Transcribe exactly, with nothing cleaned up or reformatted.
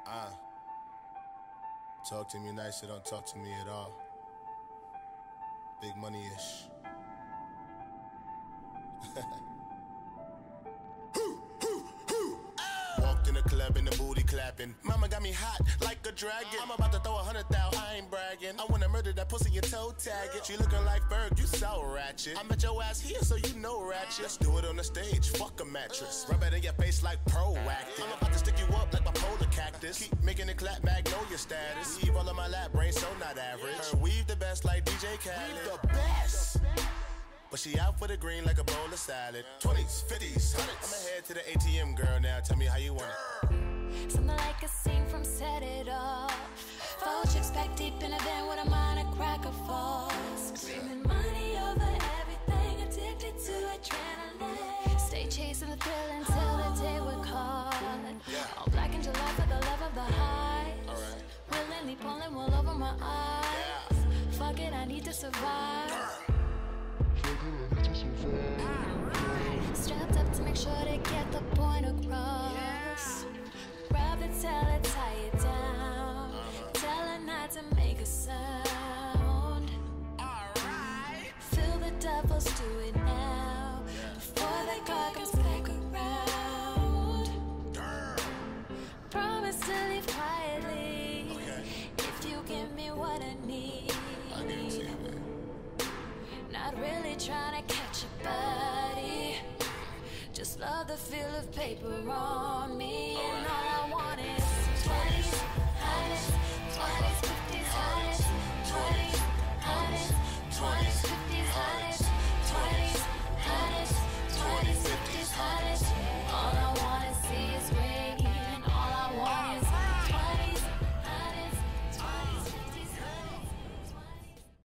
Ah, talk to me nice, or don't talk to me at all. Big money-ish. Walked in the club and the booty clapping. Mama got me hot like a dragon. I'm about to throw a hundred thou, I ain't bragging. I wanna murder that pussy and toe tag it. She looking like Berg, you so ratchet. I met your ass here, so you know ratchet. Let's do it on the stage, fuck a mattress. Rub it in your face like proactive. I'm about to stick you up like my polar cactus. Keep making it clap, magnolia status. Weave all of my lap, brain so not average. Her weave the best like D J Khaled. The best. But she out for the green like a bowl of salad. Twenties, fifties, hundreds. I'ma head to the A T M, girl, now tell me how you want it. Something like a scene from Set It Off. Four chicks packed deep in a van with a mind a cracker falls. Screaming money over everything, addicted to adrenaline. Stay chasing the thrill until the day we're caught. Yeah. All black in July for the love of the highs. Alright. Willingly pulling wool over my eyes. Yeah. Fuck it, I need to survive. Strapped up to make sure to get the point across. Grab the tail, tie it down. Uh-huh. Tell her not to make a sound. Alright. Feel the devils do it now. Yeah. Before the car comes back around. Damn. Promise to leave quietly. Okay. If you give me what I need. I'll give it to you, babe. Not really trying to catch a body. Just love the feel of paper on